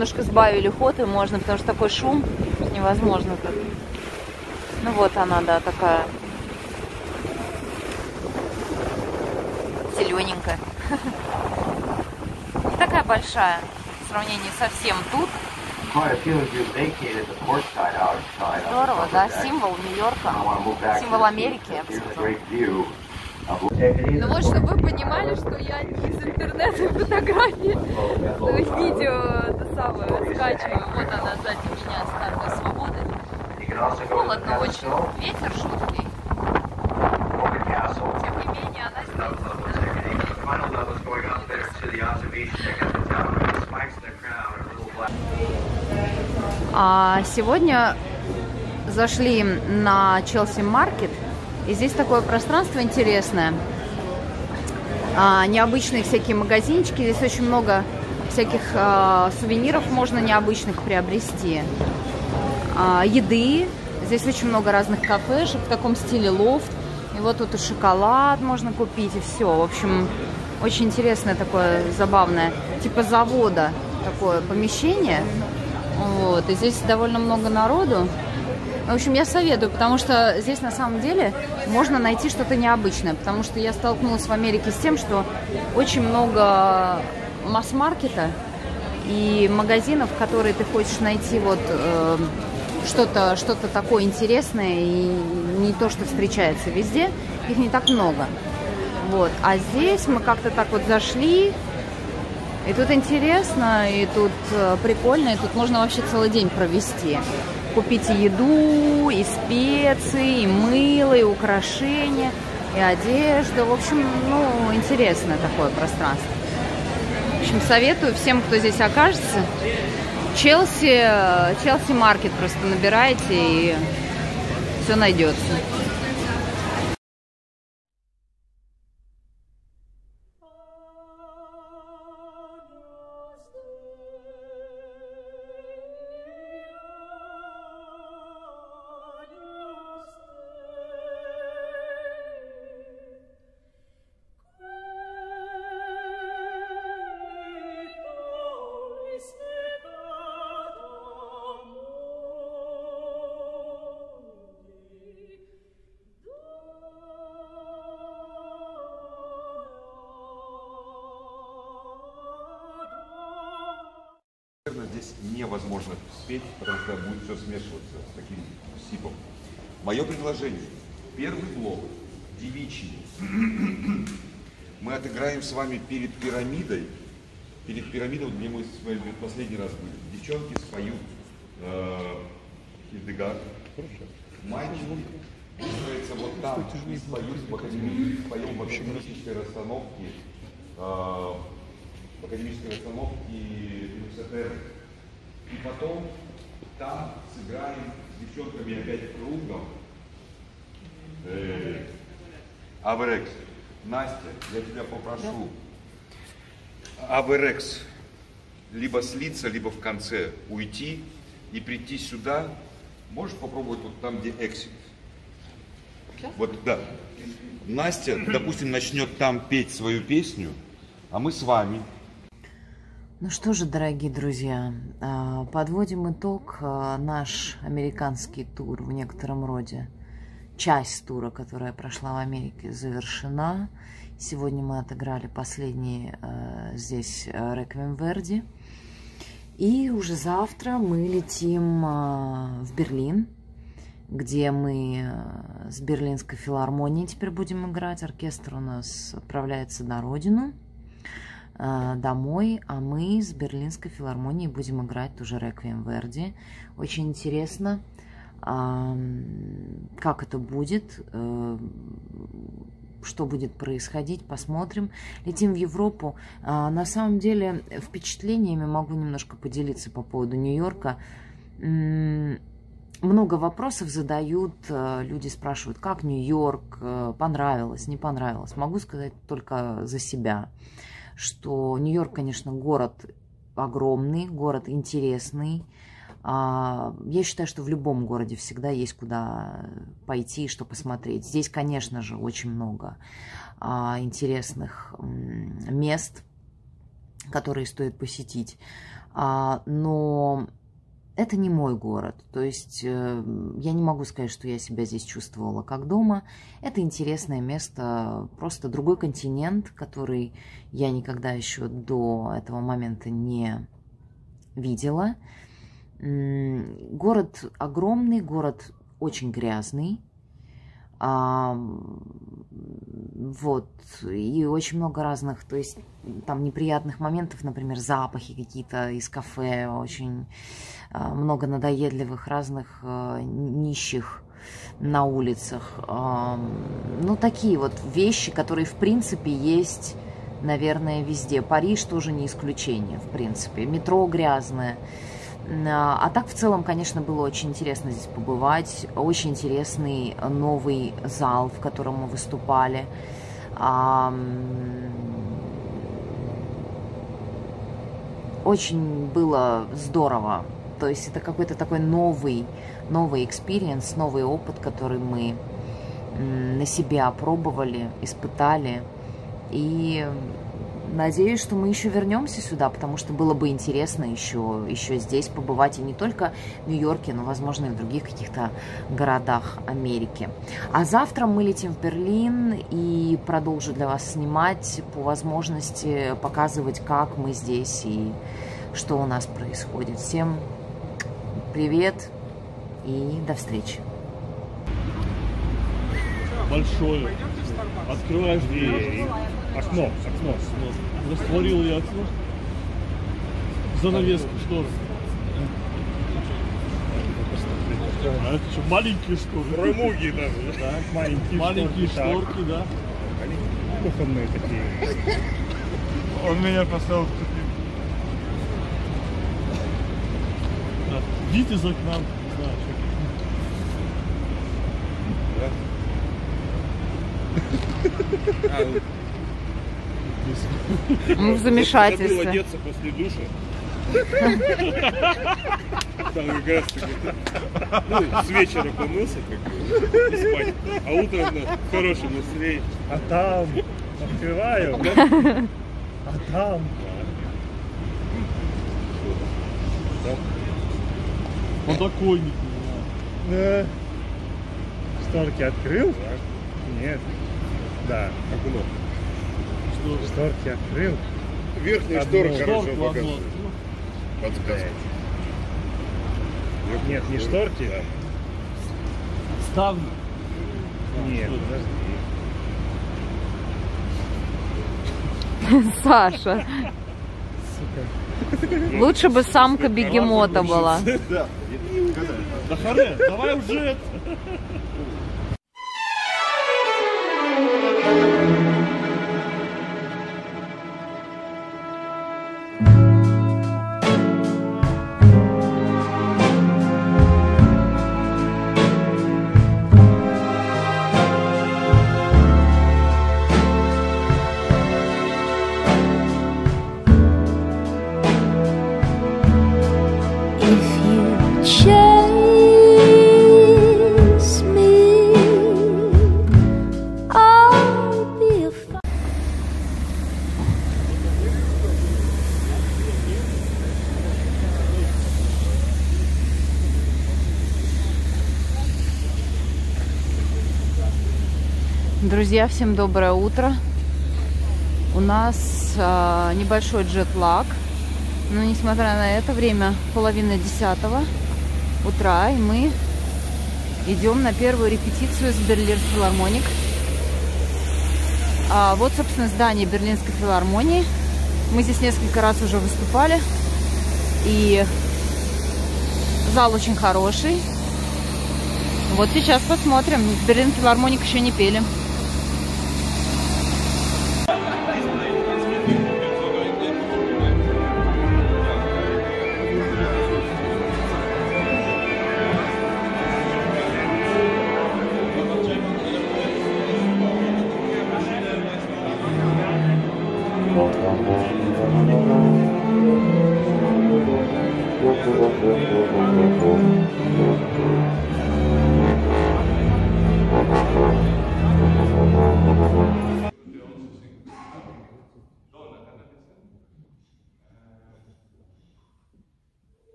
Немножко сбавили ход, и можно, потому что такой шум невозможно тут. Ну вот она, да, такая зелененькая. Не такая большая в сравнении со всем тут. Здорово, да, символ Нью-Йорка, символ Америки, я бы сказала. Ну вот, чтобы вы понимали, что я не из интернета фотографии, то есть видео это самое скачиваю. Вот она сзади меня, Статуя Свободы. Холодно очень, ветер жуткий. Тем не менее, она здесь. А сегодня зашли на Челси Маркет, и здесь такое пространство интересное. Необычные всякие магазинчики, здесь очень много всяких сувениров можно необычных приобрести. Еды, здесь очень много разных кафешек в таком стиле лофт. И вот тут и шоколад можно купить, и все. В общем, очень интересное такое, забавное, типа завода такое помещение. Вот, и здесь довольно много народу. В общем, я советую, потому что здесь на самом деле можно найти что-то необычное. Потому что я столкнулась в Америке с тем, что очень много масс-маркета и магазинов, в которые ты хочешь найти вот что-то такое интересное и не то, что встречается везде. Их не так много. Вот. А здесь мы как-то так вот зашли. И тут интересно, и тут прикольно, и тут можно вообще целый день провести. Купить и еду, и специи, и мыло, и украшения, и одежду. В общем, ну, интересное такое пространство. В общем, советую всем, кто здесь окажется. Челси Маркет просто набираете, и все найдется. Здесь невозможно спеть, потому что будет все смешиваться с таким сипом. Мое предложение. Первый блок, девичий, мы отыграем с вами перед пирамидой, где мы последний раз были. Девчонки споют Хильдегард, мальчики выстроятся вот там и споют в академической расстановке. В академической расстановке Люксатеры. И потом там сыграем с девчонками опять кругом. Аверекс. Настя, я тебя попрошу. Аверекс. Либо слиться, либо в конце уйти и прийти сюда. Можешь попробовать вот там, где эксит. Вот, да. Настя, допустим, начнет там петь свою песню, а мы с вами. Ну что же, дорогие друзья, подводим итог. Наш американский тур в некотором роде. Часть тура, которая прошла в Америке, завершена. Сегодня мы отыграли последний здесь Реквием Верди. И уже завтра мы летим в Берлин, где мы с Берлинской филармонией теперь будем играть. Оркестр у нас отправляется на родину, домой, а мы с Берлинской филармонией будем играть тоже Реквием Верди. Очень интересно, как это будет, что будет происходить, посмотрим. Летим в Европу. На самом деле впечатлениями могу немножко поделиться по поводу Нью-Йорка. Много вопросов задают, люди спрашивают, как Нью-Йорк, понравилось, не понравилось. Могу сказать только за себя, что Нью-Йорк, конечно, город огромный, город интересный. Я считаю, что в любом городе всегда есть куда пойти и что посмотреть. Здесь, конечно же, очень много интересных мест, которые стоит посетить. Но это не мой город, то есть я не могу сказать, что я себя здесь чувствовала как дома. Это интересное место, просто другой континент, который я никогда еще до этого момента не видела. Город огромный, город очень грязный. Вот, и очень много разных, то есть там неприятных моментов, например, запахи какие-то из кафе, очень много надоедливых разных нищих на улицах. Ну, такие вот вещи, которые, в принципе, есть, наверное, везде. Париж тоже не исключение, в принципе. Метро грязное. А так, в целом, конечно, было очень интересно здесь побывать. Очень интересный новый зал, в котором мы выступали. Очень было здорово. То есть это какой-то такой новый экспириенс, новый опыт, который мы на себе опробовали, испытали. И надеюсь, что мы еще вернемся сюда, потому что было бы интересно еще здесь побывать, и не только в Нью-Йорке, но, возможно, и в других каких-то городах Америки. А завтра мы летим в Берлин, и продолжу для вас снимать, по возможности показывать, как мы здесь и что у нас происходит. Всем привет и до встречи. Большое. Открываешь дверь. Окно. Растворил я окно. Занавеску, шторы. А это что, маленькие шторы? Фрамуги даже. Да, маленькие шторки, да. Кухонные такие. Он меня поставил в тупик. Да. Вид из окна, не знаю, что. Мы в замешательстве. Забыл одеться после душа. Там как раз таки, с вечера помылся, как бы, и спать. А утром на хорошем настроении. А там открываю. А там. Подоконник. Шторки открыл? Нет. Да. Окно. Шторки открыл. Верхняя штора хорошо показывает. Подсказка. Нет, не шторки. Да. Ставлю. Нет, подожди. Саша, лучше бы самка бегемота была. Да харе, давай уже. Друзья, всем доброе утро. У нас небольшой джетлаг, но несмотря на это, время 9:30 утра, и мы идем на первую репетицию с Берлин Филармоник. Вот, собственно, здание Берлинской филармонии. Мы здесь несколько раз уже выступали, и зал очень хороший. Вот сейчас посмотрим. Берлин Филармоник еще не пели.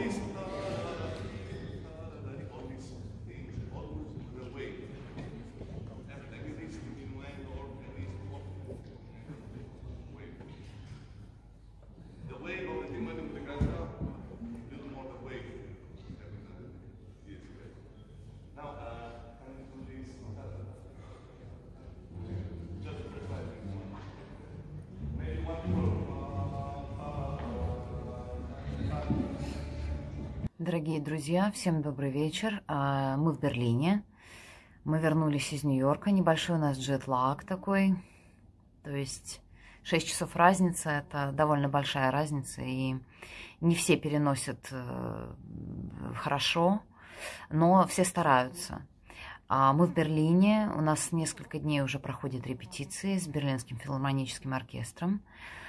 Дорогие друзья, всем добрый вечер. Мы в Берлине. Мы вернулись из Нью-Йорка. Небольшой у нас джетлаг такой. То есть 6 часов разница. Это довольно большая разница. И не все переносят хорошо, но все стараются. Мы в Берлине. У нас несколько дней уже проходят репетиции с Берлинским филармоническим оркестром.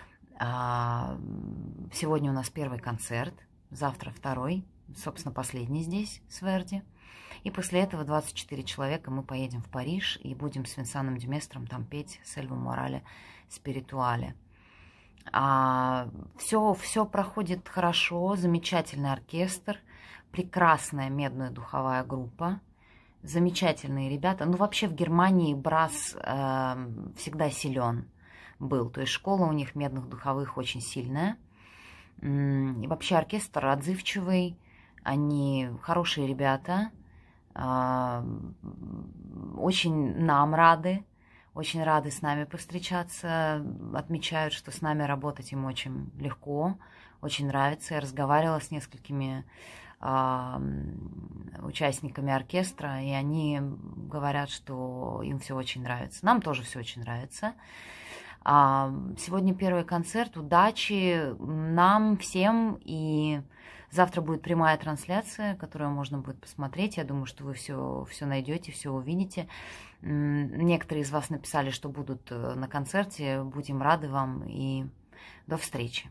Сегодня у нас первый концерт. Завтра второй. Собственно, последний здесь, с Верди. И после этого 24 человека мы поедем в Париж и будем с Винсаном Дюместром там петь «Сельву Морале Спиритуале». Все проходит хорошо, замечательный оркестр, прекрасная медная духовая группа, замечательные ребята. Ну, вообще в Германии брас всегда силен был, то есть школа у них медных духовых очень сильная. И вообще оркестр отзывчивый. Они хорошие ребята, очень нам рады, очень рады с нами повстречаться, отмечают, что с нами работать им очень легко, очень нравится. Я разговаривала с несколькими участниками оркестра, и они говорят, что им все очень нравится. Нам тоже все очень нравится. Сегодня первый концерт, удачи нам всем, и завтра будет прямая трансляция, которую можно будет посмотреть. Я думаю, что вы все найдете, все увидите. Некоторые из вас написали, что будут на концерте. Будем рады вам и до встречи.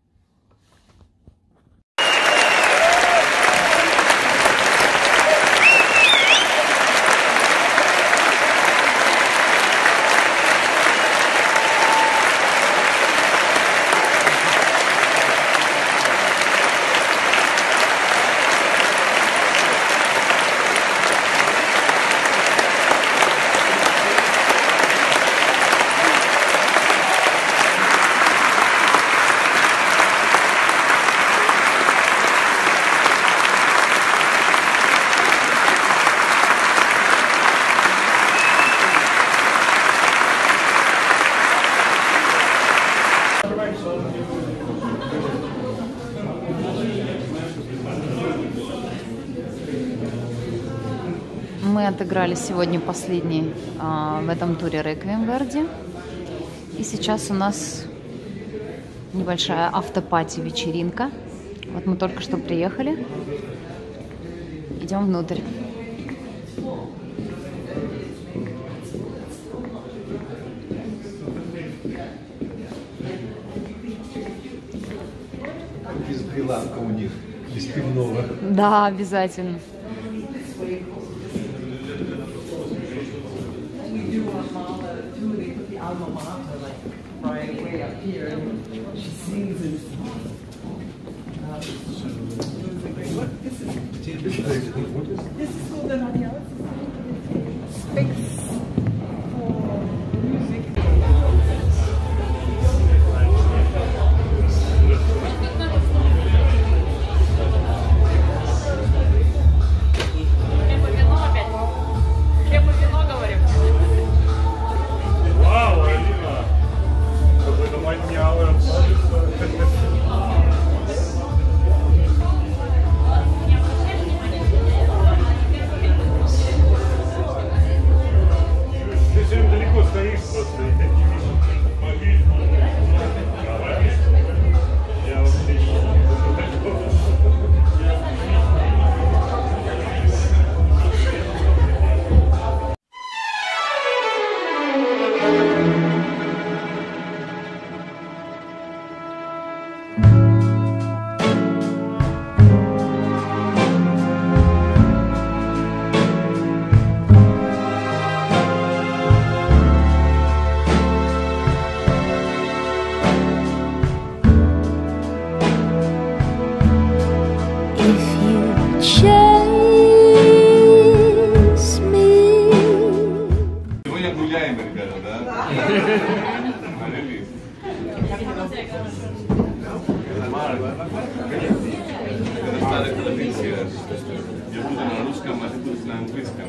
Мы отыграли сегодня последний в этом туре «Реквием» Верди. И сейчас у нас небольшая автопати-вечеринка. Вот мы только что приехали. Идем внутрь. Без прилавка у них, без пивного. Да, обязательно. chase me. Сегодня гуляем, ребята, да? Молились. Это старая традиция. Я буду на русском, а ты будешь на английском.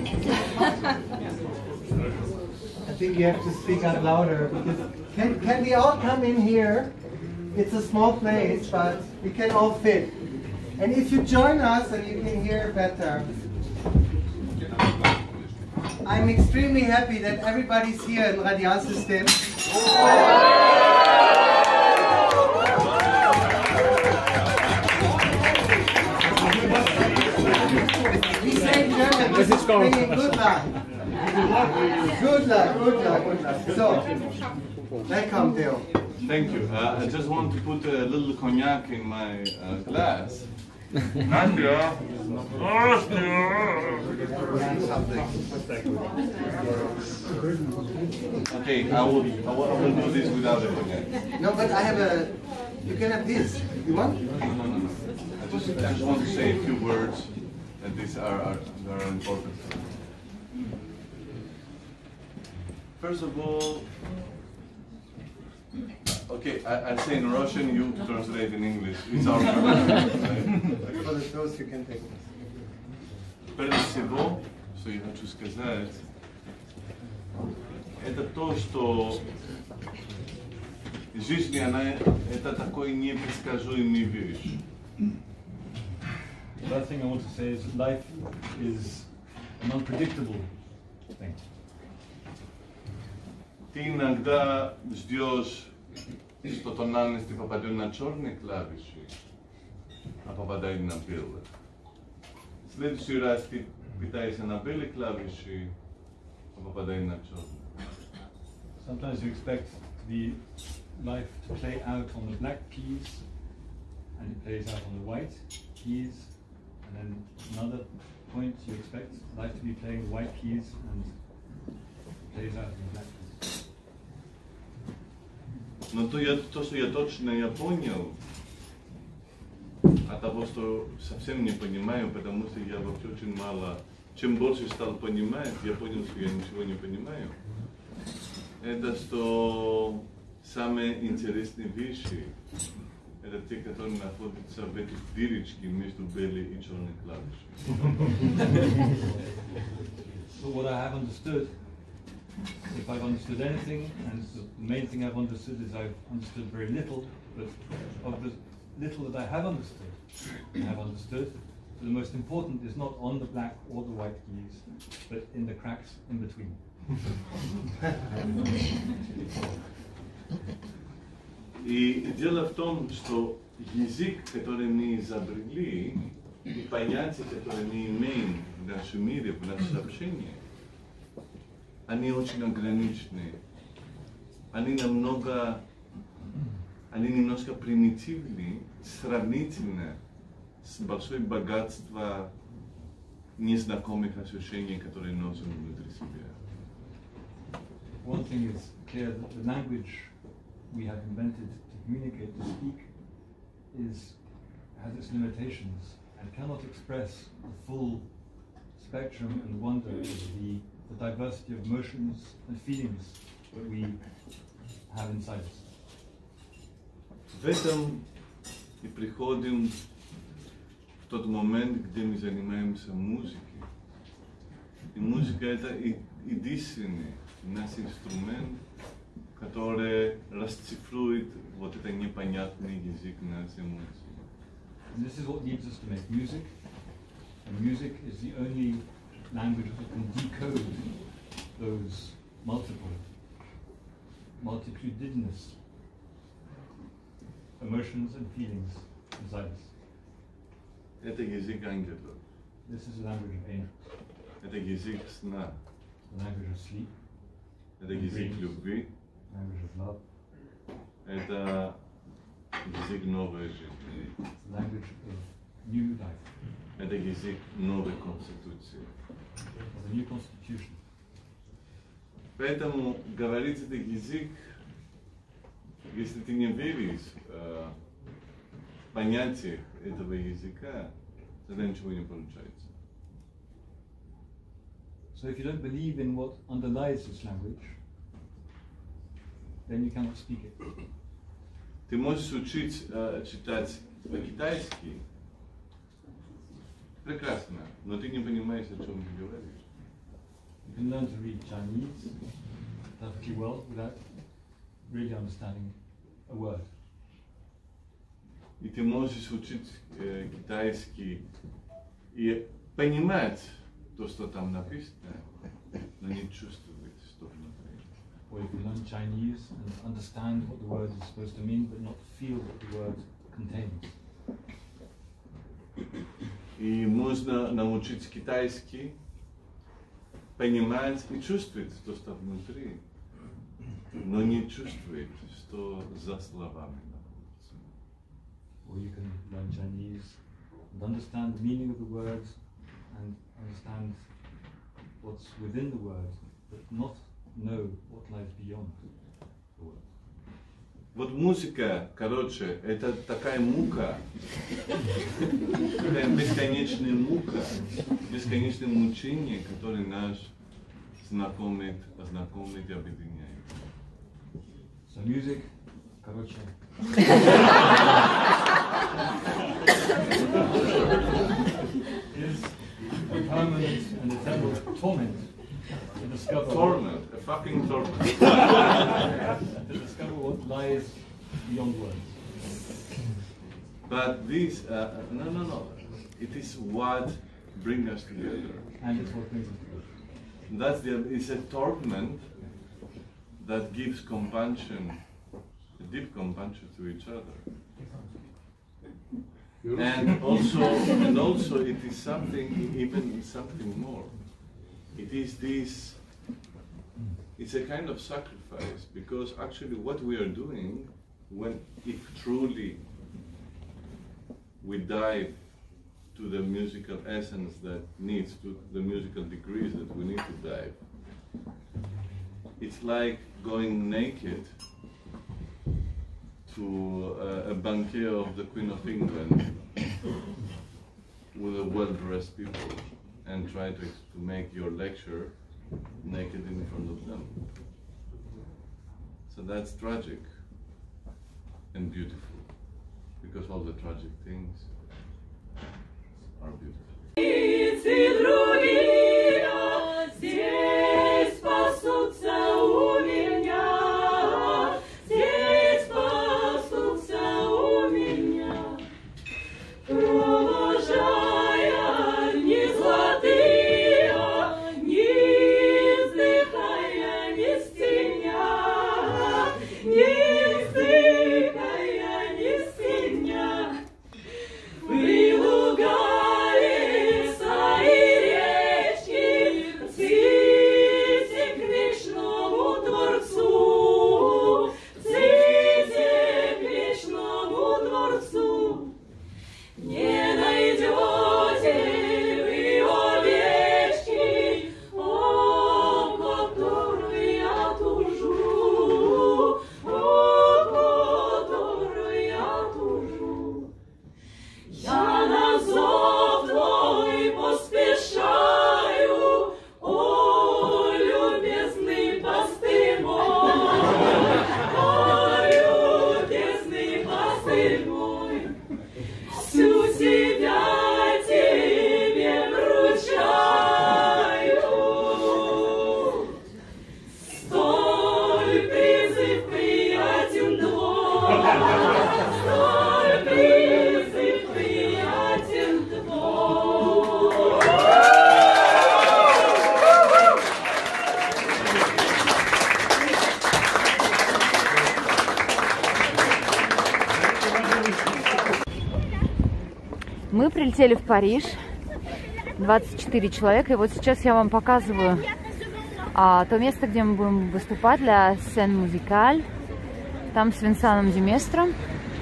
I think you have to speak up louder. Because can we all come in here? It's a small place, but we can all fit. And if you join us, then you can hear better. I'm extremely happy that everybody's here in Radial System. We say in German, this is bringing good luck. Good luck, good luck, good luck. So, welcome, Theo. Thank you. I just want to put a little cognac in my glass. Nastya! Okay, I will do this without the cognac. No, but I have a. You can have this. You want? No. I just want to say a few words that these are important. First of all, okay, I say in Russian, you translate in English. It's our For the toast, you can take this. Прежде всего, что я хочу сказать, это то, что жизнь, она это такой непредсказуемый вещь. The other thing I want to say is life is an unpredictable thing. Ты иногда ждешь, что тональности попадет на черные клавиши, а попадает на белые. В следующий раз ты пытаешься на белые клавиши, а попадает на черные. Sometimes you expect the life to play out on the black keys, and it plays out on the white keys, and then another point you expect life to be playing white keys and plays out on the black keys. Но то, что я точно понял, от того, что совсем не понимаю, потому что я вообще очень мало, чем больше стал понимать, я понял, что я ничего не понимаю. Это что самые интересные вещи, это те, которые находятся в этой дырочке между белой и черной клавишей. So what I have understood, if I've understood anything, and the main thing I've understood is I've understood very little, but of the little that I have understood, so the most important is not on the black or the white keys, but in the cracks in between. И дело в том, что язык, который мы изобрели, и понятия, которые мы имеем в нашем мире, в нашем общении, они очень ограничены. Они немножко примитивны, сравнительно с большим богатством незнакомых ощущений, которые носим внутри себя. One thing is clear, that the language we have invented to communicate, to speak, has its limitations and cannot express the full spectrum and wonder of the diversity of emotions and feelings that we have inside us. В этом и приходим в тот момент, где мы занимаемся музыкой. И музыка это единственный наш инструмент, который расцифрует вот этот непонятный язык нашей музыки. And this is what leads us to make music. And music is the only language that can decode those multitudinous emotions and feelings inside us. Это язык ангелов. This is the language of angels. Это язык сна. The language of sleep. Это язык любви. Language of love. Это язык новой жизни. The language of new life. Это язык новой конституции. Of the new constitution. Поэтому говорить этот язык, если ты не веришь в понятие этого языка, тогда ничего не получается. So if you don't believe in what underlies this language, then you cannot speak it. Ты можешь учить читать по-китайски, прекрасно, но ты не понимаешь, о чем ты говоришь. You can learn to read Chinese perfectly well without really understanding a word. И ты можешь учить китайский и понимать то, что там написано, но не чувствовать, что внутри. Or you can learn Chinese and understand what the word is supposed to mean, but not feel what the word contains. И можно научить китайский, понимать и чувствовать то, что внутри, но не чувствовать, что за словами находится. Or you can learn Chinese and understand the meaning of the words and understand what's within the word, but not know what lies beyond the word. Вот музыка, короче, это такая мука, такая бесконечная мука, бесконечное мучение, которое нас знакомит и объединяет. So music, короче, is a permanent and eternal torment to discover. Torment, a fucking torment. To discover what lies beyond words. But this, no. It is what brings us together. And it's what brings us together. It's a torment that gives compassion, a deep compassion to each other. And also it is something, even something more. It is this, it's a kind of sacrifice, because actually what we are doing, if truly we dive to the musical essence that needs to, the musical degrees that we need to dive, it's like going naked to a banquet of the Queen of England with a well-dressed people and try to make your lecture naked in front of them. So that's tragic and beautiful, because all the tragic things are beautiful. Мы прилетели в Париж, 24 человека, и вот сейчас я вам показываю то место, где мы будем выступать для Scène Musicale. Там с Винсаном Деместром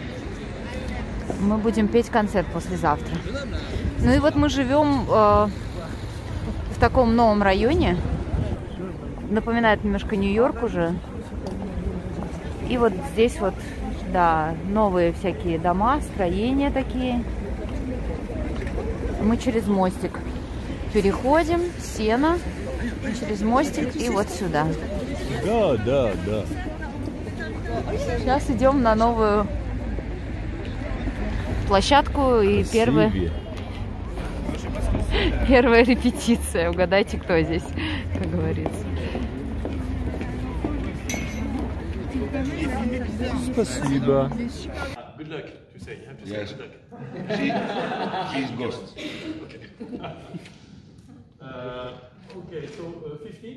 мы будем петь концерт послезавтра. Ну и вот мы живем в таком новом районе, напоминает немножко Нью-Йорк уже. И вот здесь вот, да, новые всякие дома, строения такие. Мы через мостик переходим, Сена, через мостик и вот сюда. Да, да, да. Сейчас идем на новую площадку и первая репетиция. Угадайте, кто здесь, как говорится. Спасибо. Good luck, to say. You have to say Yes. good luck. She's ghost. Okay, so 50.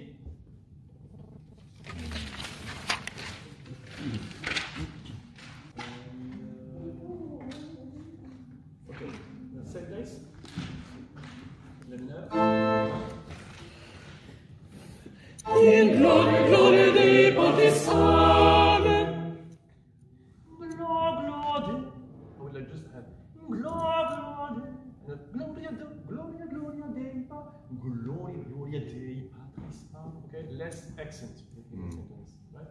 Okay, same place. Let me know. In glory Dei Patissane. Gloria. I would like just have Gloria. Gloria Dei Patris. Okay, less accent. Right?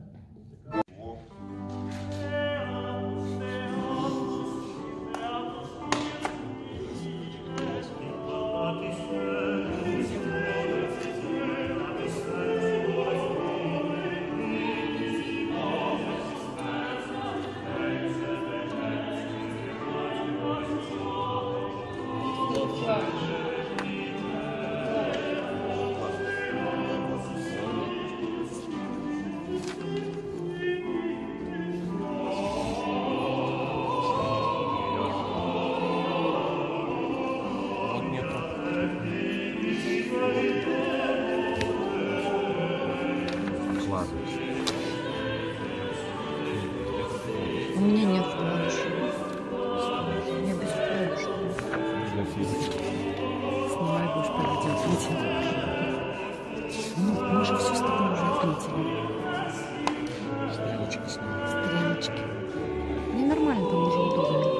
У меня нет фланша. Я без фланша. Снимай, будешь проводить. Ну, мы же все с тобой уже отметили. Стрелочки снимай. Стрелочки. Мне нормально, там уже удобненько.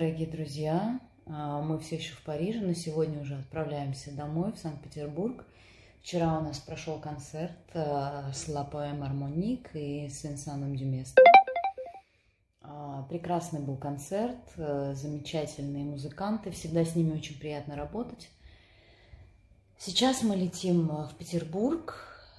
дорогие друзья, мы все еще в Париже, но сегодня уже отправляемся домой, в Санкт-Петербург. Вчера у нас прошел концерт с La Poème Harmonique и с Винсаном Дюместром. Прекрасный был концерт, замечательные музыканты, всегда с ними очень приятно работать. Сейчас мы летим в Петербург.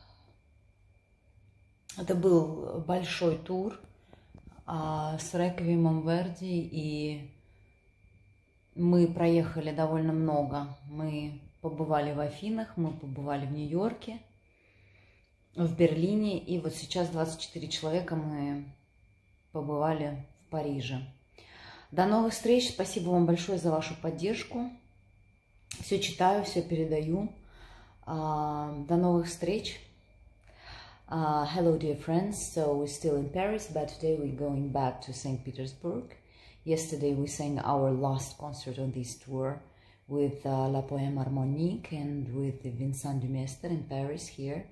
Это был большой тур с Реквиемом Верди, и мы проехали довольно много. Мы побывали в Афинах, мы побывали в Нью-Йорке, в Берлине, и вот сейчас 24 человека мы побывали в Париже. До новых встреч, спасибо вам большое за вашу поддержку. Все читаю, все передаю. До новых встреч. Hello, dear friends. So we're still in Paris, but today we're going back to St. Petersburg. Yesterday we sang our last concert on this tour with La Poème Harmonique and with Vincent Dumestre in Paris here,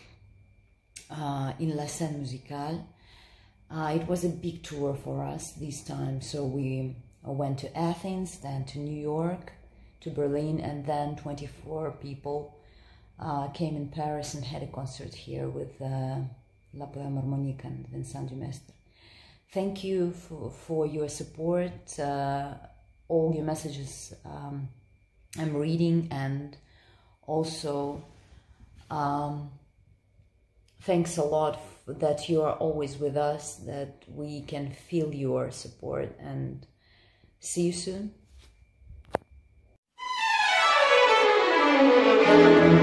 in La Scène Musicale. It was a big tour for us this time, so we went to Athens, then to New York, to Berlin, and then 24 people came in Paris and had a concert here with La Poème Harmonique and Vincent Dumestre. Thank you for your support, all your messages I'm reading, and also thanks a lot that you are always with us, that we can feel your support, and see you soon.